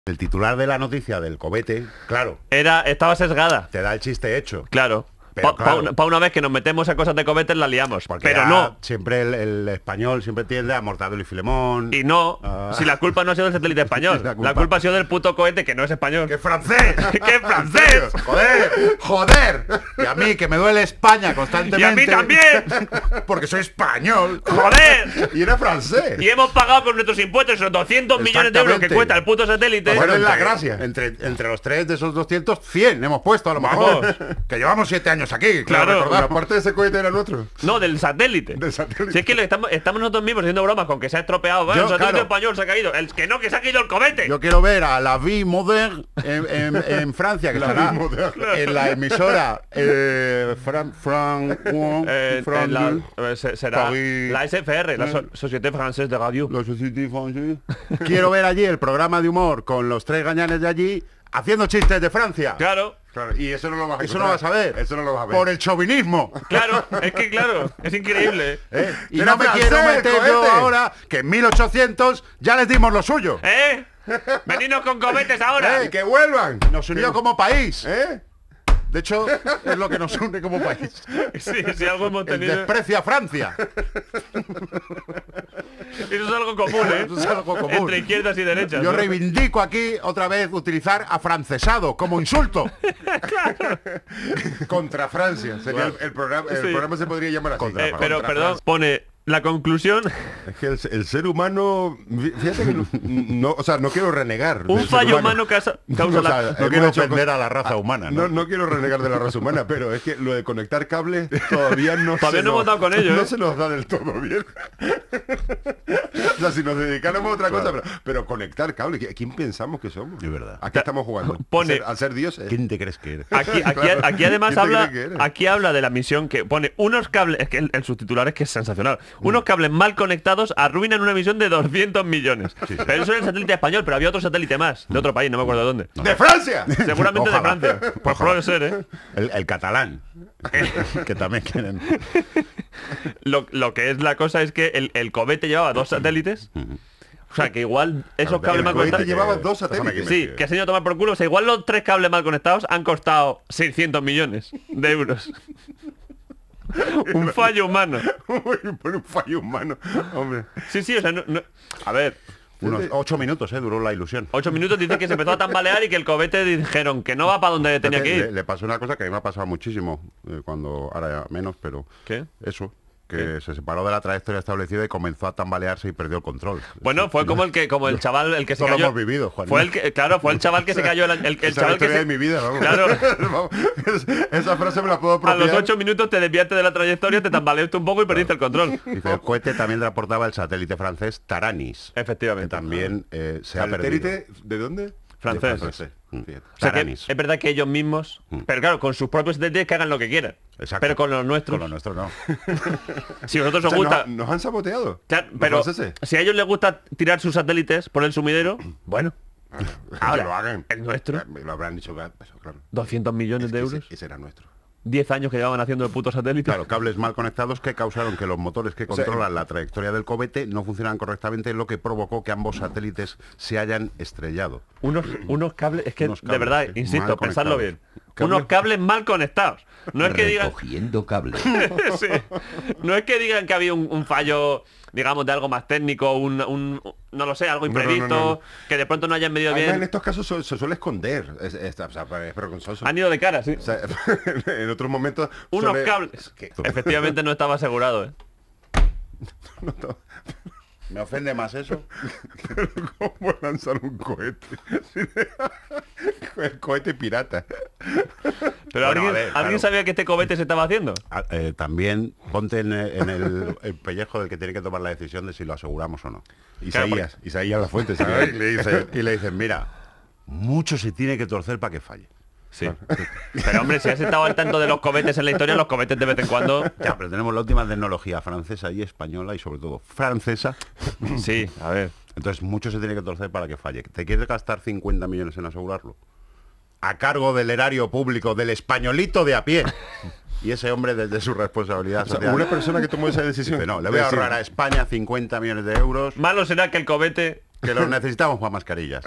El titular de la noticia del cobete, claro, Estaba sesgada. te da el chiste hecho. Claro. Pero Para claro, una vez que nos metemos a cosas de cohetes la liamos. porque Pero ya no. siempre el español siempre tiende a Mortadelo y Filemón. Y no. Ah. Si la culpa no ha sido del satélite español. La La culpa- culpa ha sido del puto cohete que no es español. ¡Qué francés! ¡Qué francés! ¡Joder! ¡Joder! Y a mí, que me duele España constantemente. ¡Y a mí también! Porque soy español. ¡Joder! Y era francés. Y hemos pagado con nuestros impuestos esos 200 millones de euros que Exactamente. cuesta el puto satélite. Bueno, es la entre- gracia. Entre los tres de esos 200, 100 hemos puesto a lo Vamos. mejor. Que llevamos 7 años aquí. Claro. Pero aparte de ese cohete era nuestro. No, del satélite. Del satélite. Si es que estamos nosotros mismos haciendo bromas con que se ha estropeado. Yo, El satélite claro. español se ha caído. El que no, que se ha caído el comete. Yo quiero ver a la Vie Moderne en Francia, que La estará Vie Moderne. en la emisora Será Paris. la SFR, la Société Française de Radio. La Société Française. Quiero ver allí el programa de humor con los tres gañanes de allí haciendo chistes de Francia. Claro, Claro, y eso no lo vas a Eso no vas a ver. Eso no lo vas a ver. Por el chauvinismo. claro, es increíble. Y Era no me francés, quiero meter yo cohete. ahora que en 1800 ya les dimos lo suyo. ¿Eh? Venidnos con cohetes ahora. Y que vuelvan. Nos unió como país. ¿Eh? De hecho, es lo que nos une como país. Sí, algo hemos El tenido. desprecio a Francia. Eso es algo común, ¿eh? Eso es algo común. Entre izquierdas y derechas. Yo ¿no? reivindico aquí otra vez utilizar afrancesado como insulto. Contra Francia. Sería el programa. El Sí. programa se podría llamar así. Contra Pero, Contra perdón, Francia. pone la conclusión. Es que el ser humano, fíjate que no, o sea, no quiero renegar. Un del ser fallo humano causa O sea, la... no hemos quiero hecho ofender cosas- a la raza humana, ¿no? No quiero renegar de la raza humana, pero es que lo de conectar cables todavía no Todavía no hemos dado con ello, No ¿eh? se nos da del todo bien. O sea, si nos dedicáramos a otra cosa, pero conectar cables, ¿quién pensamos que somos? Es verdad. ¿A qué estamos jugando? Pone- ¿A ser dioses? ¿Quién te crees que eres? Aquí además ¿Quién te habla, cree que eres? aquí habla de la misión que pone unos cables, es que el subtitular es que es sensacional. Unos cables mal conectados arruinan una misión de 200 millones. Pero eso es el satélite español, pero había otro satélite más, de otro país, no me acuerdo de dónde. ¡De Francia! Seguramente de Ojalá. Francia. Pues puede ser, ¿eh? El catalán. Que también quieren. Lo que es la cosa es que el cohete llevaba 2 satélites. O sea, que igual esos Claro, cables el mal cohete conectados... llevaba que- 2 déjame satélites. que Sí, que se han ido a tomar por culo. O sea, igual los 3 cables mal conectados han costado 600 millones de euros. Un fallo humano. Por un fallo humano. Hombre. Sí, o sea, a ver, Unos 8 minutos, duró la ilusión. 8 minutos dice que se empezó a tambalear y que el cohete dijeron que no va para donde tenía que ir. Le pasó una cosa que a mí me ha pasado muchísimo, cuando ahora ya menos, pero ¿Qué? eso, que se separó de la trayectoria establecida y comenzó a tambalearse y perdió el control. Bueno, fue como el chaval, el que se Esto lo cayó. hemos vivido, Juan. Fue el chaval que se cayó, el Esa es la chaval que historia de se, mi vida, vamos. Claro. Vamos, esa frase me la puedo a apropiar. los 8 minutos te desviaste de la trayectoria, te tambaleaste un poco y perdiste el control. Dice, el cohete también transportaba el satélite francés Taranis, que Efectivamente. también se ha perdido. ¿Satélite de dónde? Francés. De francés. Fíjate. O sea que Taranis. es verdad que ellos mismos, pero claro, con sus propios satélites que hagan lo que quieran. Exacto. Pero con los nuestros, Con lo nuestro no. si a vosotros O os sea, gusta, nos han saboteado. claro, los pero franceses. si a ellos les gusta tirar sus satélites por el sumidero, bueno, Ahora lo hagan. el nuestro, Lo habrán dicho, eso, claro. 200 millones de euros, Ese era nuestro. 10 años que llevaban haciendo el puto satélite. Claro, cables mal conectados que causaron que los motores que sea, controlan la trayectoria del cohete no funcionaran correctamente, lo que provocó que ambos satélites se hayan estrellado. Unos cables, es que Unos de cables, verdad, sí, insisto, mal pensadlo bien. conectados. Unos cables mal conectados. No es que digan, Recogiendo cable. sí. No es que digan que había un fallo, digamos, de algo más técnico, no lo sé, algo No, no, imprevisto, no. que de pronto no hayan medido Además, en bien. estos casos se suele esconder. Es vergonzoso. Han ido de cara, sí. O sea, en otros momentos Unos suele- cables. Efectivamente no estaba asegurado, ¿eh? ¿Me ofende más eso? ¿Cómo lanzar un cohete? El cohete pirata. Pero Bueno, ¿alguien, a ver, ¿alguien claro. sabía que este cohete se estaba haciendo? También ponte en el pellejo del que tiene que tomar la decisión de si lo aseguramos o no. Isaías La Fuente, ¿Sabes? Y le dicen, mira, mucho se tiene que torcer para que falle. Sí. Pero hombre, si has estado al tanto de los cohetes en la historia, los cohetes de vez en cuando... Ya, pero tenemos la última tecnología francesa y española y sobre todo francesa. Sí, a ver. Entonces mucho se tiene que torcer para que falle. ¿Te quieres gastar 50 millones en asegurarlo? A cargo del erario público, del españolito de a pie. Y ese hombre desde su responsabilidad O sea, social una persona que tomó esa decisión. dice, no, le voy a Decir, ahorrar a España 50 millones de euros. Malo será que el cohete Que los necesitamos para mascarillas.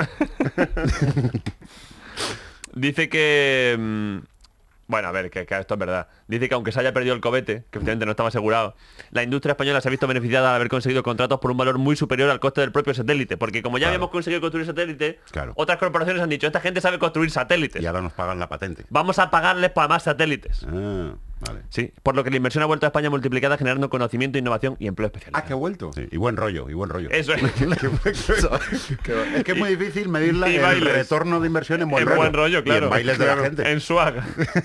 Dice que... bueno, a ver, que esto es verdad. Dice que aunque se haya perdido el cohete, que efectivamente no estaba asegurado, la industria española se ha visto beneficiada al haber conseguido contratos por un valor muy superior al coste del propio satélite. Porque como ya habíamos conseguido construir satélite, otras corporaciones han dicho, esta gente sabe construir satélites. Y ahora nos pagan la patente. Vamos a pagarles para más satélites. Vale. Sí, por lo que la inversión ha vuelto a España multiplicada, generando conocimiento, innovación y empleo especial. Ah, que ha vuelto. Sí, y buen rollo, y buen rollo. Eso es. Es que es muy difícil medir y el bailes. retorno de inversión en buen En rollo. buen rollo, claro. Y en bailes de la gente. En swag.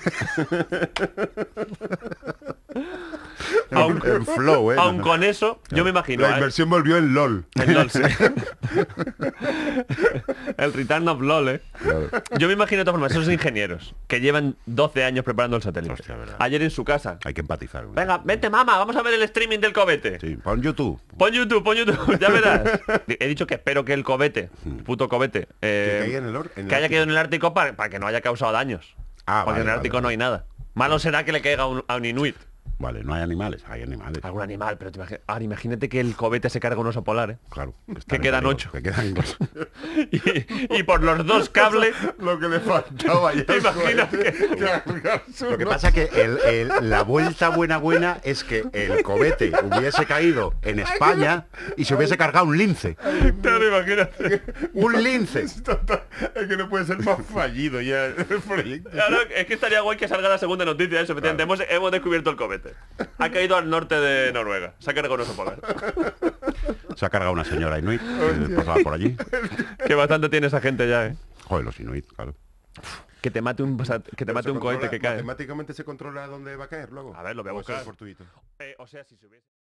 En flow, Aun con eso, yo me imagino... La inversión volvió en LOL. El LOL, sí. El Return of LOL, ¿eh? Yo me imagino de todas formas esos ingenieros que llevan 12 años preparando el satélite. Hostia, verdad. Ayer en su casa. Hay que empatizar. Venga, vente mamá, vamos a ver el streaming del cohete. Sí, pon YouTube. Pon YouTube, ya verás. He dicho que espero que el cohete, puto cohete, Que caiga en el que haya caído en el Ártico para que no haya causado daños. Porque en el Ártico no hay nada. Malo será que le caiga a un inuit. Vale, no hay animales, hay animales. Algún animal, pero ahora imagínate que el cohete se carga un oso polar, ¿eh? Claro. Que quedan 8. Que quedan 8. y por los dos cables... Lo que le faltaba ya. Imagínate. Lo que pasa que la vuelta buena es que el cohete hubiese caído en España y se hubiese cargado un lince. Claro, imagínate. Un lince. Es que no puede ser más fallido ya el proyecto. Claro, es que estaría guay que salga la segunda noticia de eso. Efectivamente, hemos descubierto el cohete. Ha caído al norte de Noruega. Se ha cargado un oso polar. Se ha cargado una señora inuit que pasaba por allí. Que bastante tiene esa gente ya, ¿eh? Joder, los inuit, claro. Que te mate un cohete que cae. Matemáticamente se controla dónde va a caer luego. A ver, lo voy a ¿O eso buscar. es fortuito? O sea, si se hubiese...